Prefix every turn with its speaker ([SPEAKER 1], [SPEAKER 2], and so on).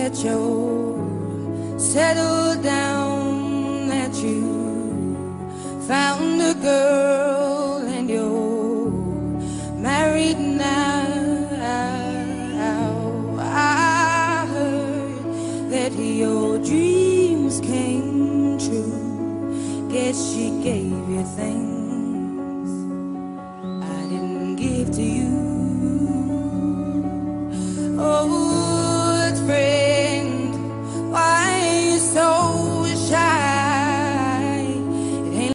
[SPEAKER 1] that you're settled down, that you found a girl and you're married now. I heard that your dreams came true. Guess she gave you things I didn't give to you.